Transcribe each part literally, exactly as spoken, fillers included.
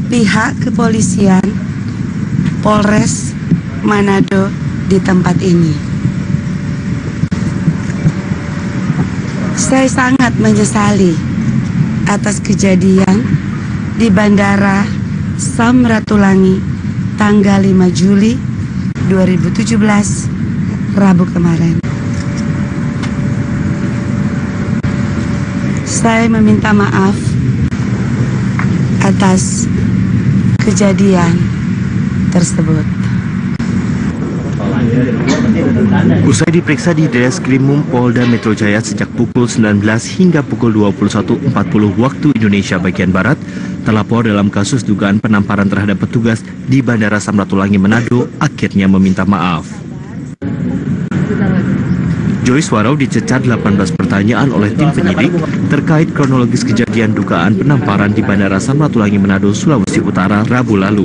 pihak kepolisian Polres Manado di tempat ini. Saya sangat menyesali atas kejadian di Bandara Samratulangi tanggal lima Juli dua ribu tujuh belas, Rabu kemarin. Saya meminta maaf atas kejadian tersebut. Usai diperiksa di Ditreskrimum Polda Metro Jaya sejak pukul sembilan belas hingga pukul dua puluh satu empat puluh waktu Indonesia bagian Barat, terlapor dalam kasus dugaan penamparan terhadap petugas di Bandara Samratulangi Manado akhirnya meminta maaf. Joyce Warau dicecar delapan belas pertanyaan oleh tim penyidik terkait kronologis kejadian dugaan penamparan di Bandara Samratulangi Manado, Sulawesi Utara, Rabu lalu.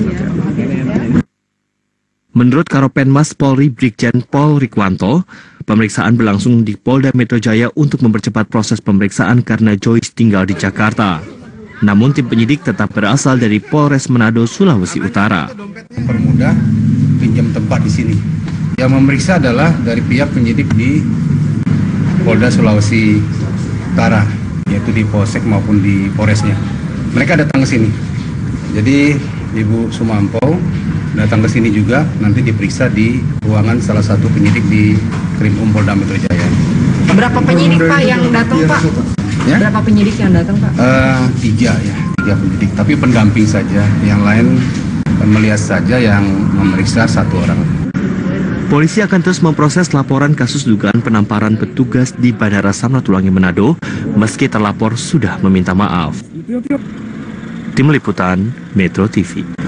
Menurut Karopenmas Polri Brigjen Pol Rikwanto, pemeriksaan berlangsung di Polda Metro Jaya untuk mempercepat proses pemeriksaan karena Joyce tinggal di Jakarta. Namun tim penyidik tetap berasal dari Polres Manado, Sulawesi Utara. Mempermudah pinjam tempat di sini. Yang memeriksa adalah dari pihak penyidik di Polda Sulawesi Utara, yaitu di Polsek maupun di Polresnya. Mereka datang ke sini. Jadi Ibu Sumampau datang ke sini juga, nanti diperiksa di ruangan salah satu penyidik di Krimum Polda Metro Jaya. Berapa penyidik Pak yang datang Pak? Ya? Berapa penyidik yang datang Pak? Uh, tiga ya, tiga penyidik, tapi pendamping saja. Yang lain melihat saja, yang memeriksa satu orang. Polisi akan terus memproses laporan kasus dugaan penamparan petugas di Bandara Samratulangi Manado, meski terlapor sudah meminta maaf. Tim Liputan Metro T V.